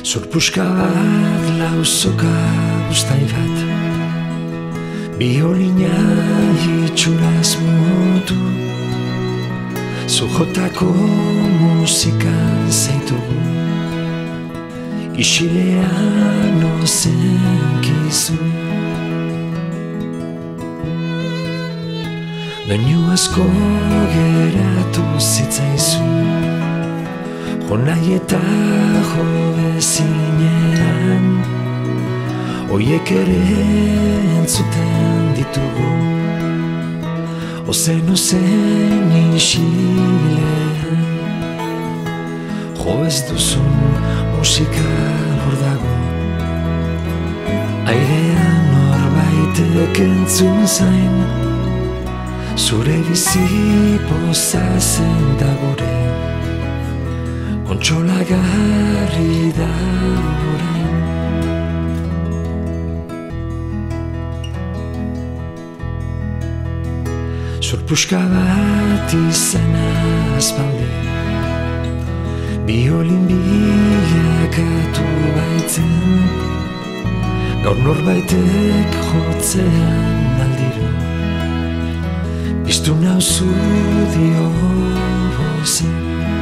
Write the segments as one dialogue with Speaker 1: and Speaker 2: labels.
Speaker 1: Zorpuska bat, lausoka ustai bat, biolina itxuraz mutu, zujotako musikan zaitugu, isilean ozenkizu. Doinu asko geratu zitzaizu, jonai eta jovezinean, oiek ere entzuten ditugu, ozen isilean. Jo ez duzun musika hor dago, airean norbaitek entzun zain, zure bizi poza zen da gure, kontsolagarri da orain. Zorpuska bat izana aspaldi, biolin bilakatu baitzen, gaur norbaitek jotzean aldiro, piztu nauzu dio bozen.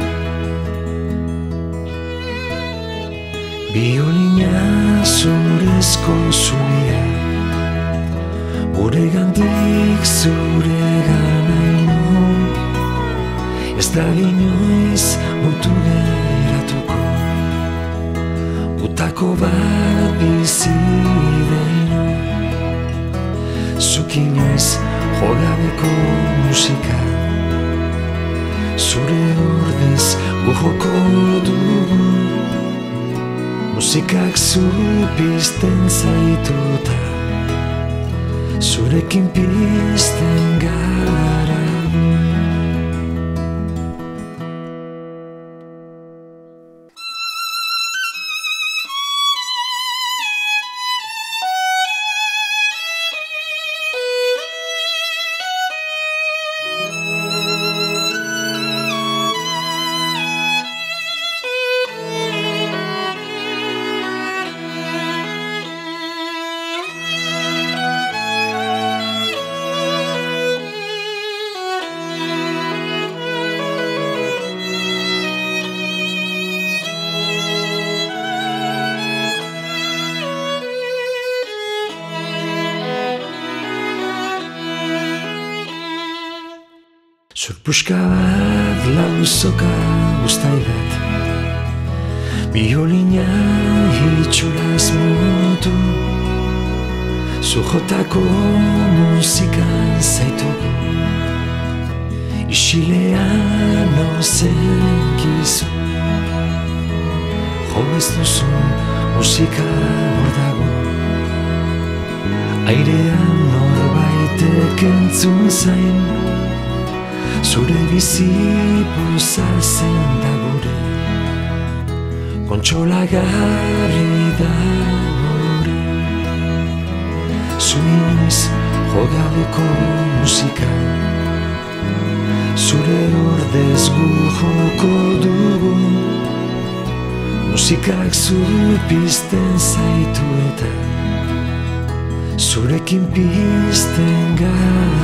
Speaker 1: Biolina zurezko zulia, gure gandik zure ganaino, ez da inoiz mutu geratuko, utako bat bizi deino. Zuk inoiz jogabeko musika, zure ordez gu joko dugu, musikak zu pizten zaituta, zurekin pizten gara. Zorpuska bat, lausoka ustai bat, biolina itxuraz mutu, zujotako musikan zaitugu, isilean ozenkizu. Jo ez duzun musika hor dago, airean norbaitek entzun zain, zure bizi poza zen da gure, kontsolagarri da gure. Zu inoiz jogabeko musika, zure ordez gu joko dugu, musikak zu pizten zaitu eta zurekin pizten gara.